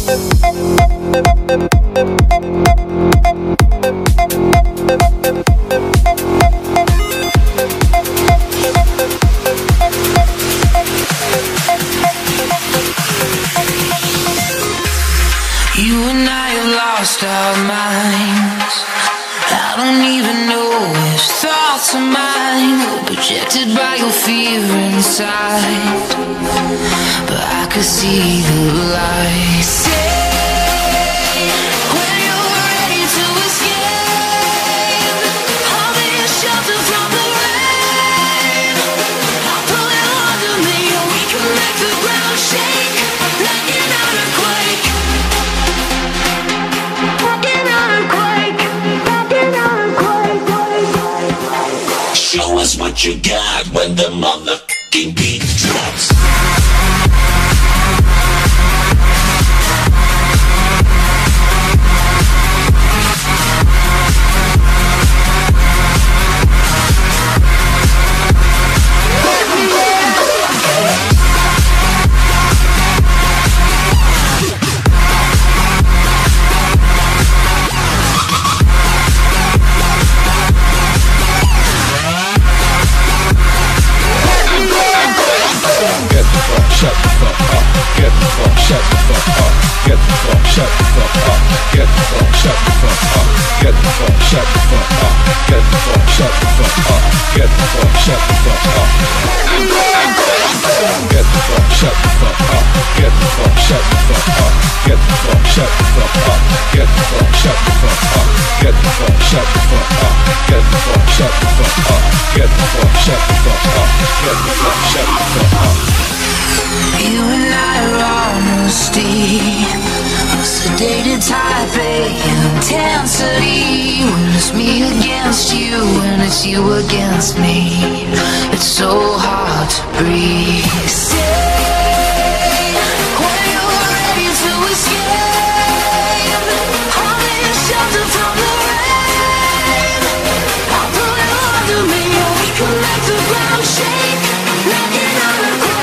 You and I have lost our minds. I don't even know which thoughts are mine, projected by your fear inside. But I could see the light. Say, when you're ready to escape, I'll be a shelter from the rain. I'll pull you under me, and we can make the ground shake like an earthquake. Show us what you got when the motherfucking beat drops. Shut the fuck up, get the fuck, shut the fuck up, get the fuck, shut the fuck up, get the fuck, shut the fuck up, get the fuck, shut the fuck up, get the fuck, shut the fuck up, get the fuck, shut the fuck up, get the fuck, shut the fuck up, get the fuck, shut the fuck up, get the fuck, shut the fuck up, get the fuck, shut the fuck up, get the fuck, shut the fuck up, get the fuck, shut the fuck up, get the fuck, shut the fuck up, get the fuck, shut the fuck up. You and I are honesty, a sedated type A intensity. When it's me against you and it's you against me, it's so hard to breathe. Say, when you're ready to escape, I'll be a shelter from the rain. I'll pull you under me, and we can make the ground shake like an earthquake.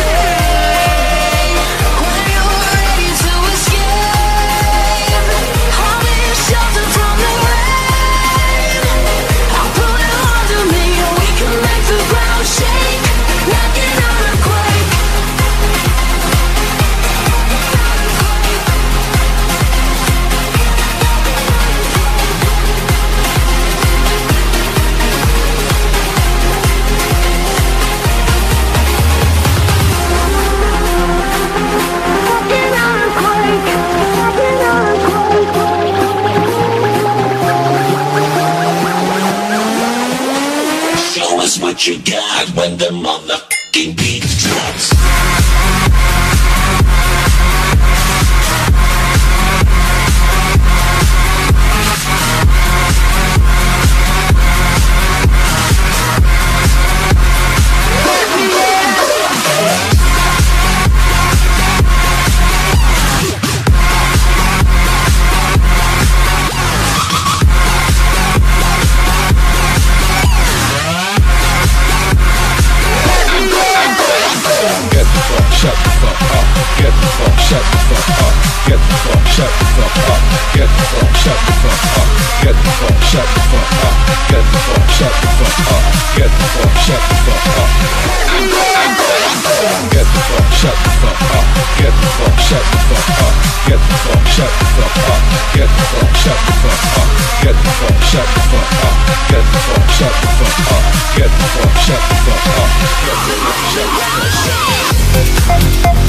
What you got when the motherfucking beat drops. Shut the fuck up, get the fuck, shut the fuck up, get the fuck, shut the fuck up, get the fuck, shut the fuck up, get the fuck, shut the fuck up, get the fuck, shut the fuck up, get the fuck, shut the fuck up, get the fuck, shut the fuck up, get the fuck, shut the fuck up, get the fuck, shut the fuck up, get the fuck, shut the fuck up, get the fuck, shut the fuck up, get the fuck, shut the fuck up, get the fuck, shut the fuck up, get the fuck, shut the fuck up.